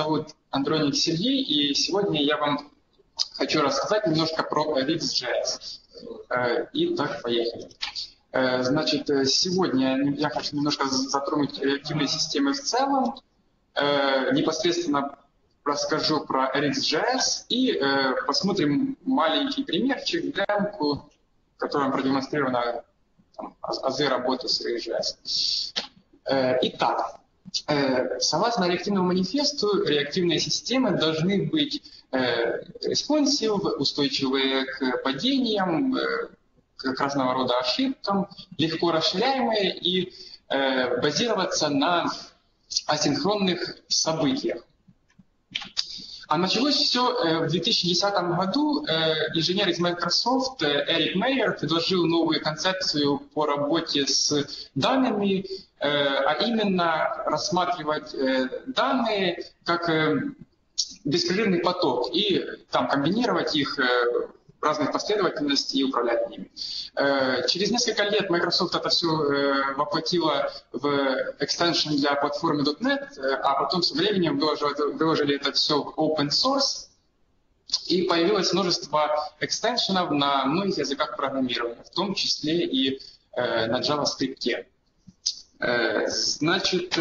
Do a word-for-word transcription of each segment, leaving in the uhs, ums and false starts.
зовут Андроник Сергей, и сегодня я вам хочу рассказать немножко про Rix.js. Итак, поехали. Значит, сегодня я хочу немножко затронуть реактивные системы в целом, непосредственно расскажу про Rix.js и посмотрим маленький примерчик, демку, в котором продемонстрировано там, азы работы с Rix.js. Итак, согласно реактивному манифесту, реактивные системы должны быть responsive, устойчивые к падениям, к разного рода ошибкам, легко расширяемые и базироваться на асинхронных событиях. А началось все в две тысячи десятом году. Инженер из Microsoft Эрик Мейер предложил новую концепцию по работе с данными, а именно рассматривать данные как беспрерывный поток и там комбинировать их в разных последовательностях и управлять ними. Через несколько лет Microsoft это все воплотила в экстеншн для платформы .дот нет, а потом со временем выложили, выложили это все в open source, и появилось множество экстеншенов на многих языках программирования, в том числе и на JavaScript. Значит,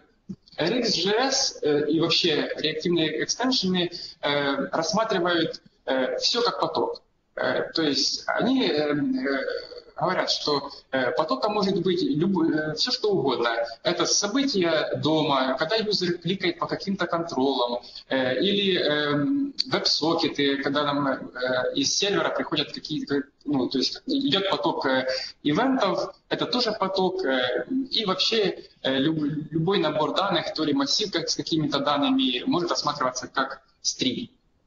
Rix.js и вообще реактивные экстеншены рассматривают все как поток. То есть они говорят, что потоком может быть любое, все что угодно. Это события дома, когда юзер кликает по каким-то контролам, или веб-сокеты, когда нам из сервера приходят какие-то, ну, то есть идет поток ивентов, это тоже поток, и вообще любой набор данных, то ли массив с какими-то данными может рассматриваться как стрим.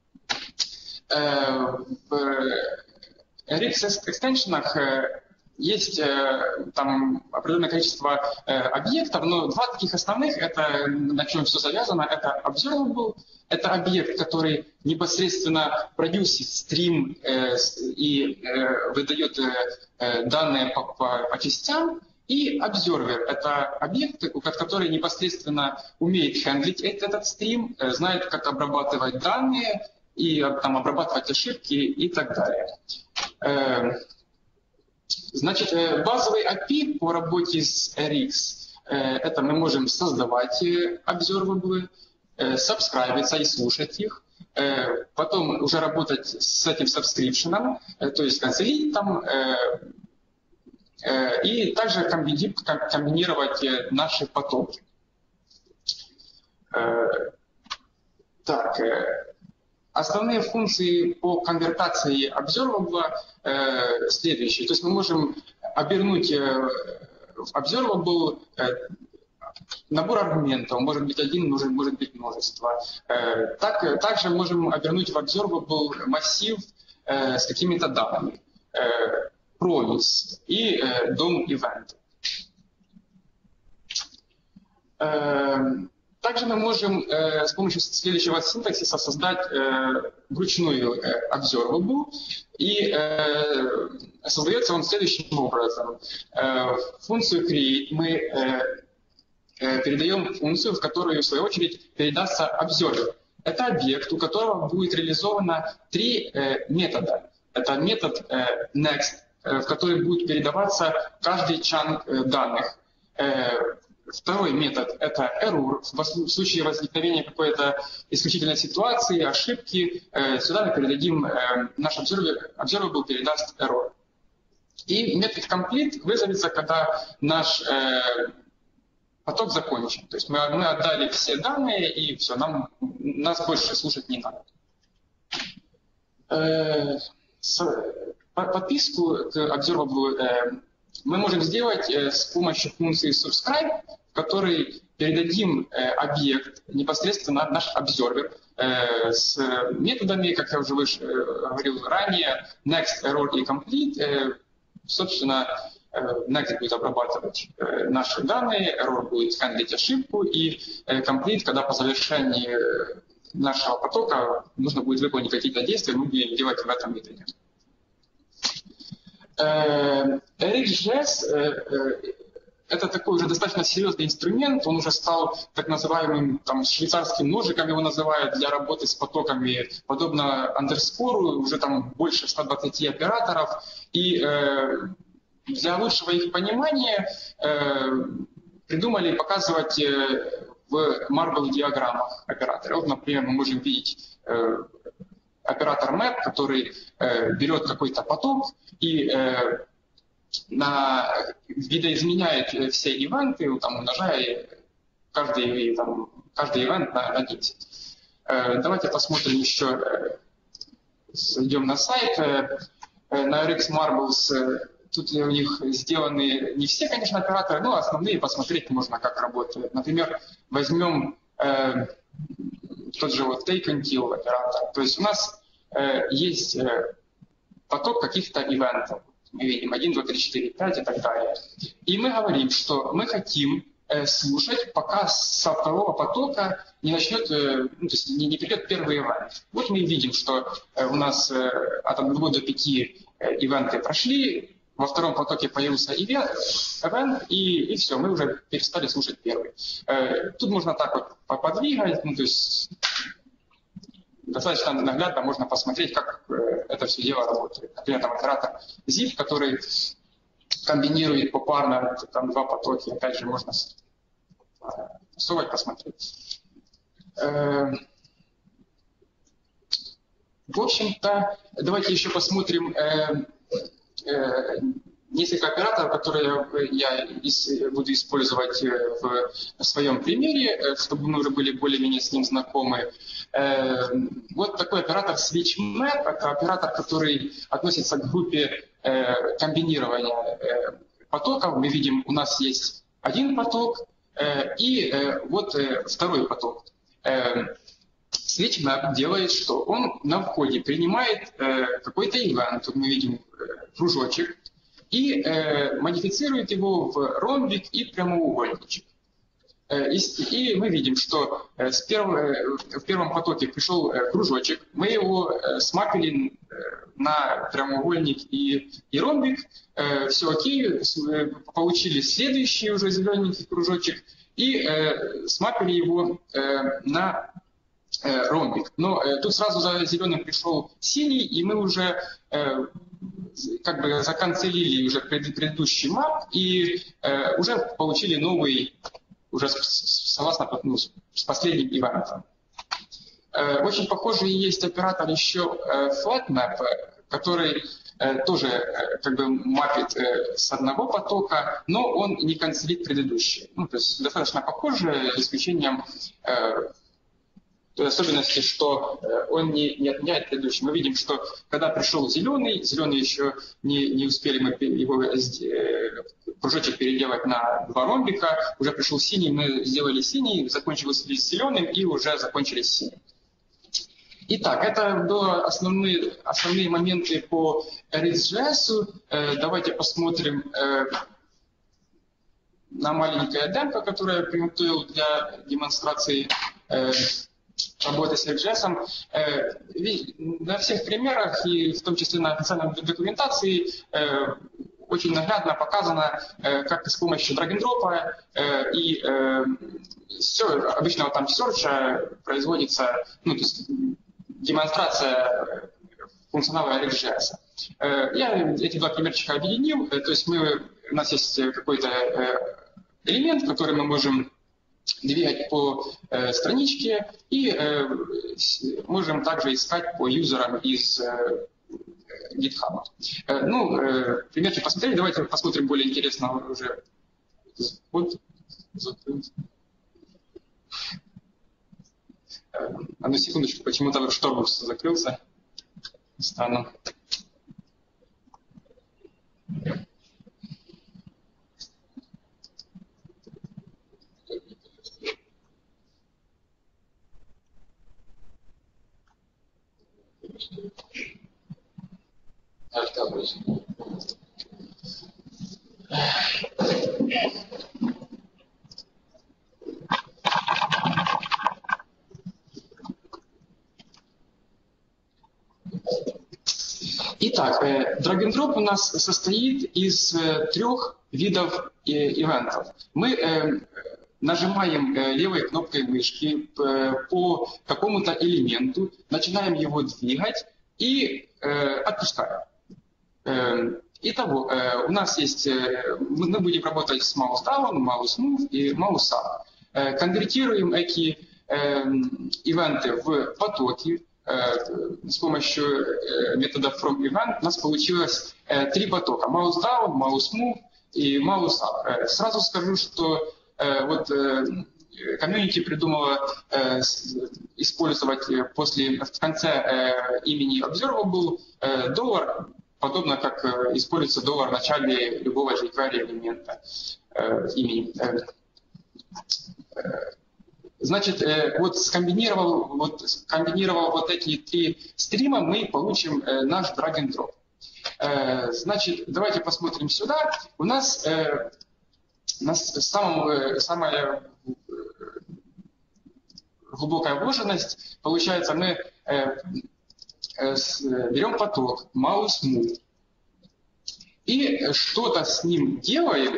В Rix-экстеншенах есть там определенное количество объектов, но два таких основных, это на чем все завязано, это observable, это объект, который непосредственно продюсит стрим и выдает данные по, по, по частям, и observer — это объект, который непосредственно умеет хендлить этот стрим, знает, как обрабатывать данные, и там, обрабатывать ошибки и так далее. Значит, базовый эй пи ай по работе с Rix — это мы можем создавать observable, сабскрайбиться и слушать их, потом уже работать с этим сабскрипшеном, то есть канцелить там, и также комбинировать наши потоки. Так. Основные функции по конвертации observable э, следующие. То есть мы можем обернуть э, в observable э, набор аргументов, может быть один, может, может быть множество. Э, так, также можем обернуть в observable массив э, с какими-то данными, э, promise и э, дом event. Э, Также мы можем э, с помощью следующего синтаксиса создать э, вручную э, observable, и э, создается он следующим образом. Э, функцию create мы э, э, передаем функцию, в которую, в свою очередь, передастся observer. Это объект, у которого будет реализовано три э, метода. Это метод э, next, э, в который будет передаваться каждый чанк э, данных. Э, Второй метод – это error. В случае возникновения какой-то исключительной ситуации, ошибки, сюда мы передадим, наш observable передаст error. И метод complete вызовется, когда наш поток закончен. То есть мы, мы отдали все данные, и все, нам, нас больше слушать не надо. Подписку к observable мы можем сделать э, с помощью функции subscribe, в которой передадим э, объект, непосредственно наш observer, э, с методами, как я уже выше, э, говорил ранее, next, error и complete. Э, собственно, э, next будет обрабатывать э, наши данные, error будет хендлить ошибку, и э, complete, когда по завершении нашего потока нужно будет выполнить какие-то действия, мы будем делать в этом методе. Rix.js это такой уже достаточно серьезный инструмент, он уже стал так называемым там, швейцарским ножиком, его называют, для работы с потоками, подобно андерскору, уже там больше ста двадцати операторов. И э, для лучшего их понимания э, придумали показывать э, в Marble-диаграммах операторы. Вот, например, мы можем видеть э, оператор мэп, который э, берет какой-то поток и э, на, видоизменяет все ивенты, там, умножая каждый, там, каждый ивент на, на десять. Э, давайте посмотрим еще, э, идем на сайт, э, на эр икс Marbles. Э, тут у них сделаны не все, конечно, операторы, но основные посмотреть можно, как работают. Например, возьмем э, тот же вот take until оператор. То есть у нас э, есть э, поток каких-то ивентов. Мы видим один, два, три, четыре, пять и так далее. И мы говорим, что мы хотим э, слушать, пока со второго потока не начнет, э, ну, то есть не, не придет первый ивент. Вот мы видим, что э, у нас э, от одного до пяти э, ивенты прошли, во втором потоке появился ивент, и, и все, мы уже перестали слушать первый. Э, тут можно так вот подвигать, ну, то есть достаточно наглядно можно посмотреть, как это все дело работает. Например, там оператор зип, который комбинирует попарно там, два потоки, опять же, можно совать, посмотреть. В общем-то, давайте еще посмотрим несколько операторов, которые я буду использовать в своем примере, чтобы мы уже были более-менее с ним знакомы. Вот такой оператор SwitchMap, это оператор, который относится к группе комбинирования потоков. Мы видим, у нас есть один поток и вот второй поток. SwitchMap делает, что он на входе принимает какой-то ивент, тут мы видим кружочек, и э, модифицирует его в ромбик и прямоугольничек. Э, и, и мы видим, что э, с перв, э, в первом потоке пришел э, кружочек, мы его э, смапили э, на прямоугольник и, и ромбик, э, все окей, э, получили следующий уже зелененький кружочек и э, смапили его э, на э, ромбик. Но э, тут сразу за зеленым пришел синий, и мы уже э, как бы заканцелили уже предыдущий мап и э, уже получили новый, уже согласно ну, с последним ивентом. Э, очень похожий есть оператор еще э, FlatMap, который э, тоже э, как бы мапит э, с одного потока, но он не канцелит предыдущий. Ну, то есть достаточно похоже, за исключением э, той особенности, что он не, не отменяет предыдущий. Мы видим, что когда пришел зеленый, зеленый еще не, не успели мы его кружочек переделать на два ромбика, уже пришел синий, мы сделали синий, закончилось с зеленым и уже закончили с синим. Итак, это были основные, основные моменты по эр икс джей эс. Давайте посмотрим на маленькое демко, которое я приготовил для демонстрации работы с эр икс джей эс. На всех примерах, и в том числе на официальной документации, очень наглядно показано, как с помощью драг-н-дропа и все, обычного там серча производится, ну, то есть демонстрация функционала эр икс джей эс. Я эти два примерчика объединил, то есть мы, у нас есть какой-то элемент, который мы можем двигать по э, страничке и э, можем также искать по юзерам из э, GitHub. Э, ну, э, примерчик посмотрели, давайте посмотрим более интересно уже. Вот. Э, одну секундочку, почему-то Шторбукс закрылся. Странно. Итак, drag and drop у нас состоит из трех видов ивентов. Мы нажимаем левой кнопкой мышки по какому-то элементу, начинаем его двигать и отпускаем. Итого, у нас есть, мы будем работать с mouse down, mouse move и mouse up. Конвертируем эти ивенты в потоки. С помощью метода from event у нас получилось три потока: mouse down, mouse move и mouse up. Сразу скажу, что вот комьюнити придумала использовать после, в конце имени observable доллар, подобно как используется доллар в начале любого jQuery элемента имени. Значит, вот скомбинировал, вот скомбинировал вот эти три стрима, мы получим наш drag and drop. Значит, давайте посмотрим сюда. У нас, у нас самая, самая глубокая вложенность. Получается, мы берем поток mouse move и что-то с ним делаем,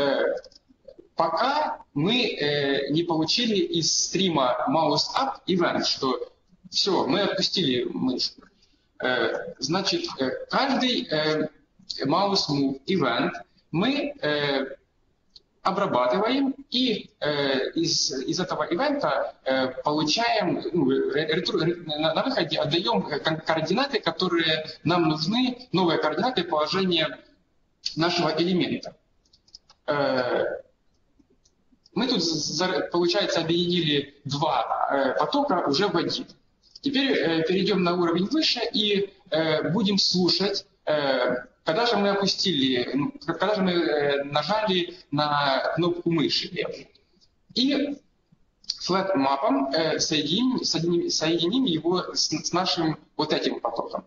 пока мы э, не получили из стрима mouse up event, что все, мы отпустили мышку. Э, значит, э, каждый э, mouse move event мы э, обрабатываем и э, из, из этого ивента э, получаем, ну, ретур, на, на выходе отдаем координаты, которые нам нужны, новые координаты положения нашего элемента. Э, Мы тут, получается, объединили два потока уже в один. Теперь перейдем на уровень выше и будем слушать, когда же мы опустили, когда же мы нажали на кнопку мыши. И flat map'ом соединим, соединим, соединим его с, с нашим вот этим потоком.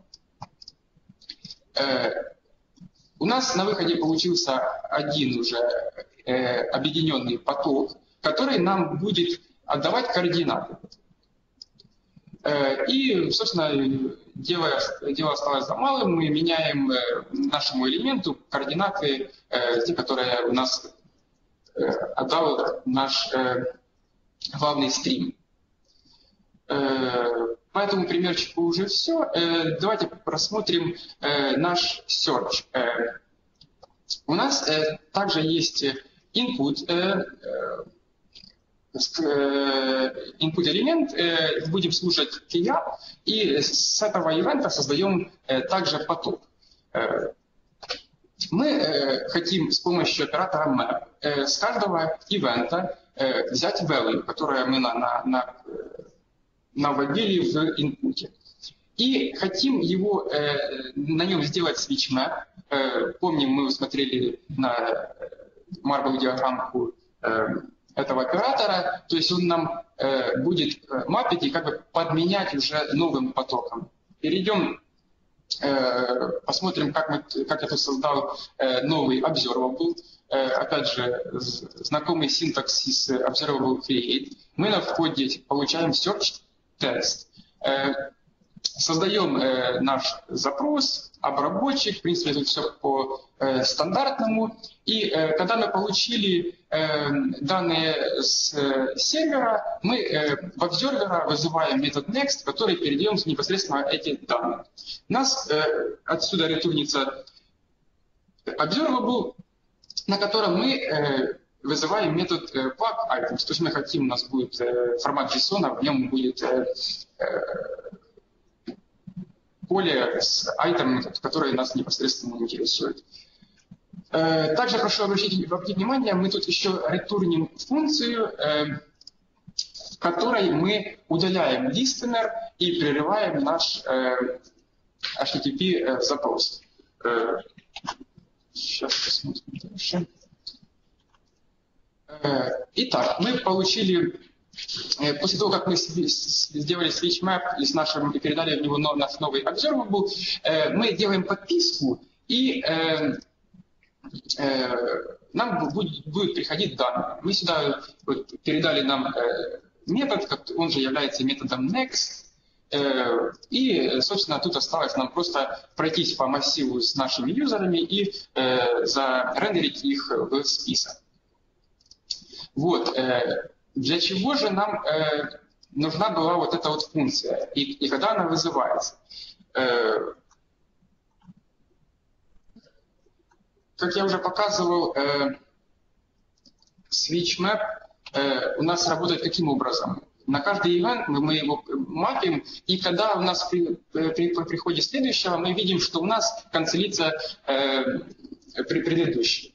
У нас на выходе получился один уже э, объединенный поток, который нам будет отдавать координаты. Э, и, собственно, дело, дело осталось за малым. Мы меняем э, нашему элементу координаты, э, те, которые у нас э, отдал наш э, главный стрим. Э, по этому примерчику уже все. Э, давайте просмотрим э, наш search. Э, у нас э, также есть input, э, э, input элемент, э, будем слушать key-up, и с этого ивента создаем э, также поток. Э, мы э, хотим с помощью оператора map э, с каждого ивента э, взять value, которое мы на, на, на наводили в инпуте. И хотим его, э, на нем сделать switch map. Э, помним, мы смотрели на Marble диаграммку э, этого оператора, то есть он нам э, будет мапить и как бы подменять уже новым потоком. Перейдем, э, посмотрим, как, мы, как это создал э, новый observable. Э, опять же, знакомый синтаксис observable create. Мы на входе получаем search text. Создаем наш запрос, обработчик, в принципе, это все по стандартному. И когда мы получили данные с сервера, мы в обсервера вызываем метод next, который передаем непосредственно эти данные. У нас отсюда ретурнится observable, на котором мы вызываем метод plug items. То есть мы хотим, у нас будет формат JSON, в нем будет поле с айтемом, который нас непосредственно интересует. Также прошу обратить, обратить внимание, мы тут еще ретурним функцию, в которой мы удаляем listener и прерываем наш эйч ти ти пи запрос. Сейчас посмотрим дальше. Итак, мы получили, после того, как мы сделали switch map и, с нашим, и передали в него наш новый observable, мы делаем подписку, и нам будет, будет приходить данные. Мы сюда вот, передали нам метод, он же является методом next, И, собственно, тут осталось нам просто пройтись по массиву с нашими юзерами и зарендерить их в список. Вот. Для чего же нам нужна была вот эта вот функция? И, и когда она вызывается? Как я уже показывал, SwitchMap у нас работает каким образом? На каждый ивент мы его мапим, и когда у нас при, при, при приходе следующего, мы видим, что у нас канцелится э, при предыдущий.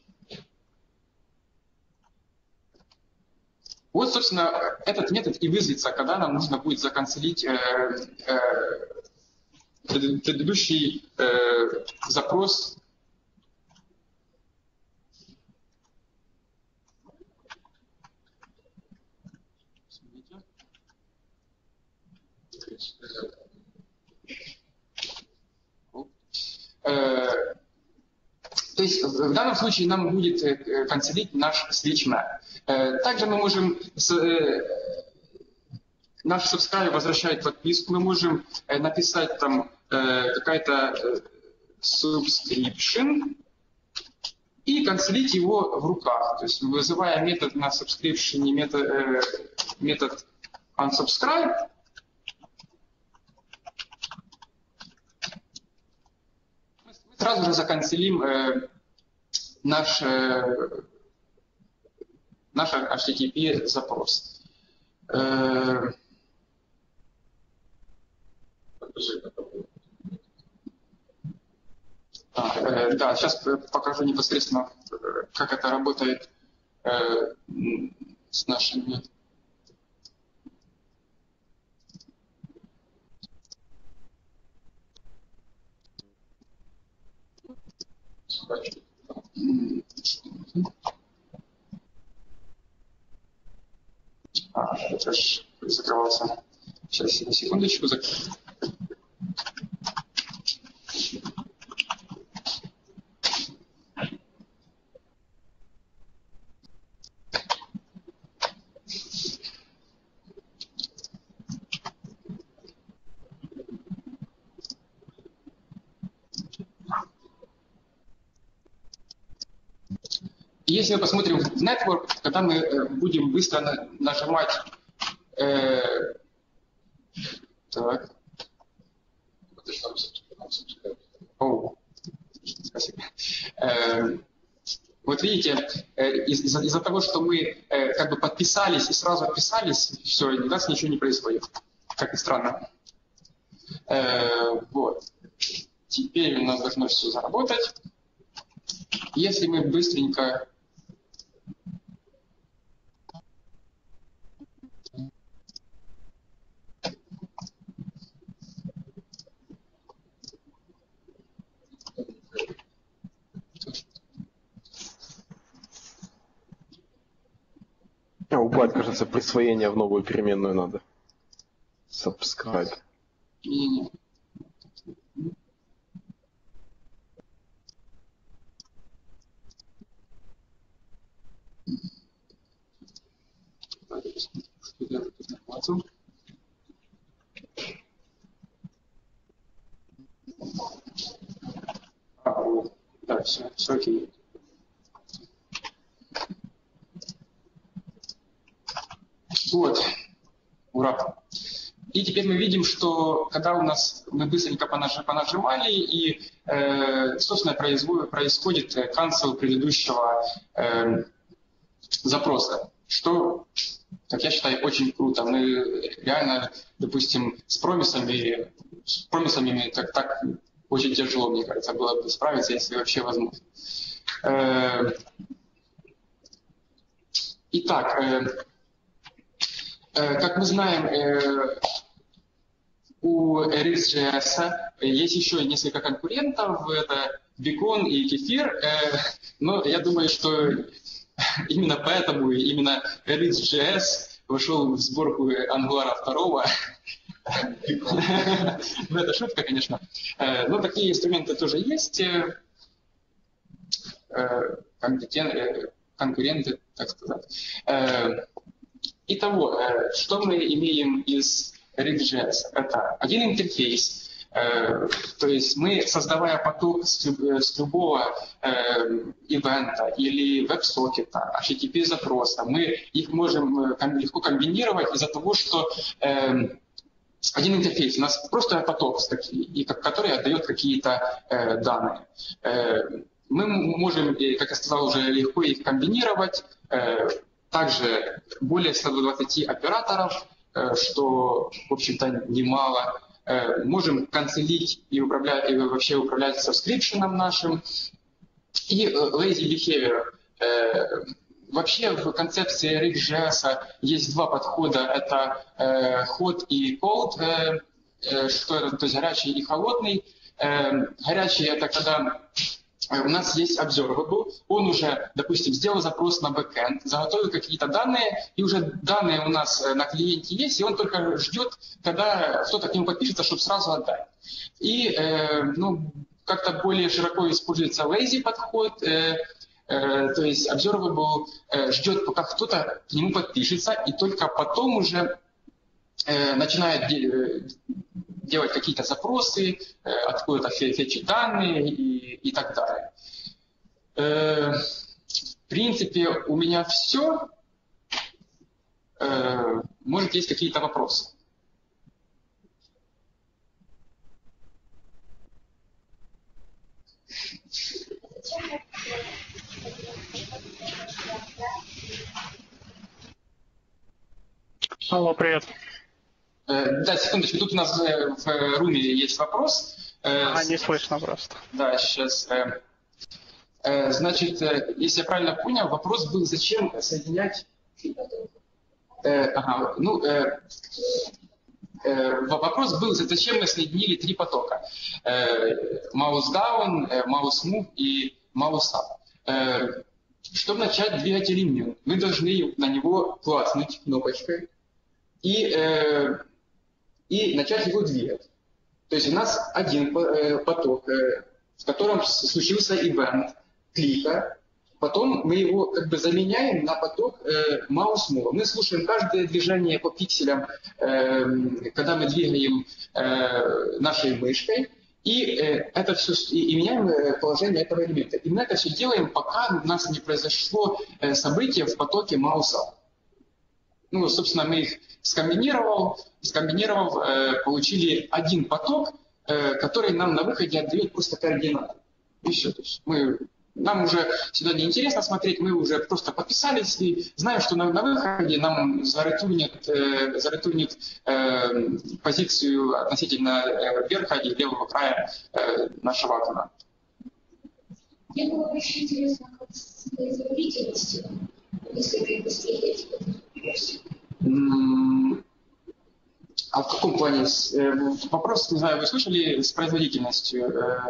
Вот, собственно, этот метод и вызовется, когда нам нужно будет заканцелить э, э, предыдущий э, запрос. То есть в данном случае нам будет канцелить наш SwitchMap. Также мы можем, наш subscribe возвращает подписку, мы можем написать там какая-то subscription и канцелить его в руках. То есть вызывая метод на subscription, метод, метод unsubscribe, сразу же заканцелим э, наш, э, наш эйч ти ти пи запрос. Э, а, э, да, сейчас покажу непосредственно, как это работает э, с нашими. А, это же закрывался. Сейчас, на секундочку. Зак... Если мы посмотрим в Network, когда мы будем быстро нажимать... Э, так. О, спасибо. Э, вот видите, э, из-за из того, что мы э, как бы подписались и сразу отписались, все, у нас ничего не происходит. Как ни странно. Э, вот. Теперь у нас должно все заработать. Если мы быстренько... А, убрать, кажется, присвоение в новую переменную надо. Subscribe. Не-не-не. Что делать информацию? А, вот. Да, все, все окей. Вот. Ура. И теперь мы видим, что когда у нас мы быстренько понажимали, и, э, собственно, происходит cancel предыдущего э, запроса, что, как я считаю, очень круто. Мы реально, допустим, с промисами, с промисами так, так очень тяжело, мне кажется, было бы справиться, если вообще возможно. Э, итак, э, э, как мы знаем, э, у Redis.js есть еще несколько конкурентов, это Beacon и Kefir, э, но я думаю, что именно поэтому именно Redis.js вошел в сборку Angular два. Ну, это шутка, конечно. Но такие инструменты тоже есть. Конкуренты, так сказать. Итого, что мы имеем из React.js? Это один интерфейс. То есть мы, создавая поток с, люб, с любого э, ивента или веб-сокета, эйч ти ти пи-запроса, мы их можем легко комбинировать из-за того, что э, один интерфейс, у нас просто поток, и, который отдает какие-то э, данные. Э, мы можем, как я сказал, уже легко их комбинировать. Э, также более ста двадцати операторов, э, что, в общем-то, немало. Можем канцелить и, управлять, и вообще управлять сабскрипшеном нашим. И lazy behavior. Вообще в концепции React.js есть два подхода. Это hot и cold. Что это? То есть горячий и холодный. Горячий — это когда у нас есть observable, он уже, допустим, сделал запрос на бэкэнд, заготовил какие-то данные, и уже данные у нас на клиенте есть, и он только ждет, когда кто-то к нему подпишется, чтобы сразу отдать. И э, ну, как-то более широко используется lazy подход, э, э, то есть observable э, ждет, пока кто-то к нему подпишется, и только потом уже э, начинает де- делать какие-то запросы, э, откуда-то фетчить данные и, и так далее. Э, в принципе, у меня все. Э, может, есть какие-то вопросы? Алло, привет. Да, секундочку, тут у нас в руме есть вопрос. А, не слышно просто. Да, сейчас. Значит, если я правильно понял, вопрос был, зачем соединять... Ага, ну, вопрос был, зачем мы соединили три потока. Mouse down, mouse move и mouse up. Чтобы начать двигать элемент, мы должны на него класснуть кнопочкой и, э, и начать его двигать. То есть у нас один поток, э, в котором случился ивент клика, потом мы его как бы заменяем на поток э, mouse move. Мы слушаем каждое движение по пикселям, э, когда мы двигаем э, нашей мышкой, и э, это все и, и меняем положение этого элемента. И мы это все делаем, пока у нас не произошло э, событие в потоке mouse up. Ну, собственно, мы их скомбинировал, скомбинировав, э, получили один поток, э, который нам на выходе отдает просто координаты. И все. То есть мы, нам уже сюда не интересно смотреть, мы уже просто подписались и знаем, что на, на выходе нам заретурнит, э, заретурнит э, позицию относительно э, верха и левого края э, нашего окна. Мне было очень интересно, как с производительностью, если ты быстрее. А в каком плане? Вопрос, не знаю, вы слышали, с производительностью?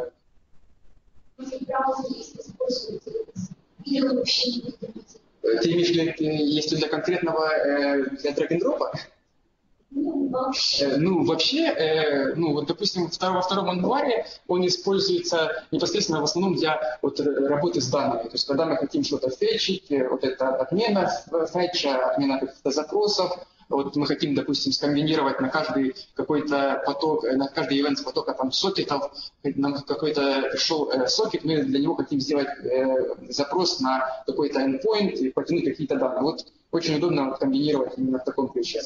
Ты имеешь в виду, если для конкретного, для драг-н-дропа? Ну, вообще. Ну, вообще, ну, вот, допустим, во втором ангуаре он используется непосредственно в основном для вот, работы с данными. То есть, когда мы хотим что-то фетчить, вот это отмена фетча, отмена каких-то запросов, вот мы хотим, допустим, скомбинировать на каждый какой-то поток, на каждый ивент с потока там сокетов, нам какой-то пришел э, сокет, мы для него хотим сделать э, запрос на какой-то endpoint и потянуть какие-то данные. Вот очень удобно вот, комбинировать именно в таком ключе.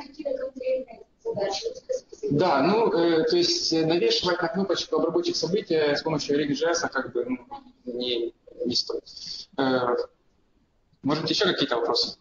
Да, ну, э, то есть навешивать на кнопочку обработчик события с помощью React.js как бы ну, не, не стоит. Э, может, еще какие-то вопросы?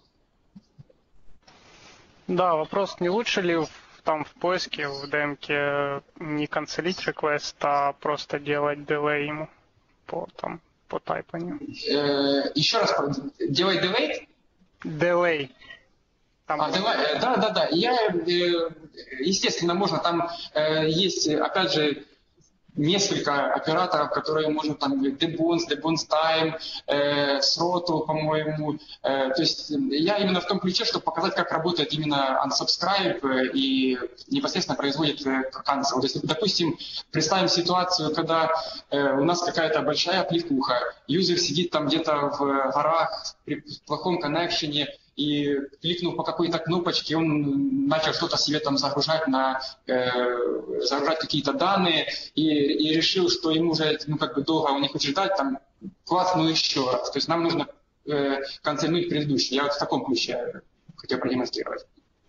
Да, вопрос, не лучше ли там в поиске, в демке не канцелить request, а просто делать делей ему по, там, по тайпанию? Э, еще раз, делай delay? Delay. Там А, delay, да, да, да. Я, э, естественно, можно, там э, есть, опять же, несколько операторов, которые можно там debounce, debounce time, э, throttle, по-моему. Э, то есть я именно в том ключе, чтобы показать, как работает именно unsubscribe и непосредственно производит cancel. То есть, допустим, представим ситуацию, когда э, у нас какая-то большая кликуха, юзер сидит там где-то в горах при плохом коннекшене, и кликнув по какой-то кнопочке, он начал что-то себе там загружать, на, э, загружать какие-то данные, и, и решил, что ему уже ну, как бы долго он не хочет ждать, там, класс, ну еще раз. То есть нам нужно э, канцельнуть предыдущий. Я вот в таком ключе хотел продемонстрировать.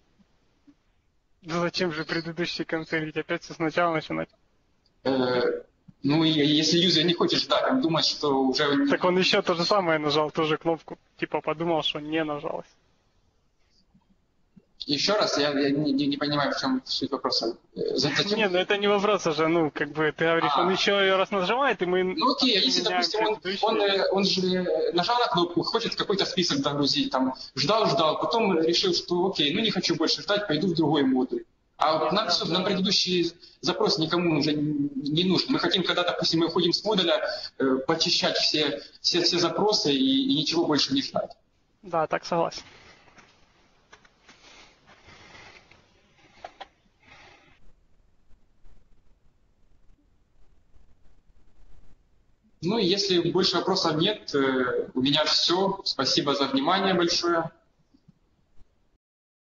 Да зачем же предыдущий канцелить? Опять все сначала начинать. Э, ну, и если юзер не хочет ждать, он думает, что уже... Так он еще то же самое нажал, ту же кнопку. Типа подумал, что не нажалось. Еще раз, я, я не, не, не понимаю, в чем суть вопроса. Зачем? Не, ну это не вопрос уже, ну, как бы, ты говоришь, А. он еще ее раз нажимает, и мы... Ну окей, а если, меняем допустим, он, предыдущий. он, э, он же нажал на кнопку, хочет какой-то список загрузить, там, ждал-ждал, потом решил, что окей, ну не хочу больше ждать, пойду в другой модуль. А вот нам, все, нам предыдущий запрос никому уже не нужен. Мы хотим, когда, допустим, мы уходим с модуля, э, почищать все, все, все запросы и, и ничего больше не ждать. Да, так согласен. Ну и если больше вопросов нет, э, у меня все. Спасибо за внимание большое.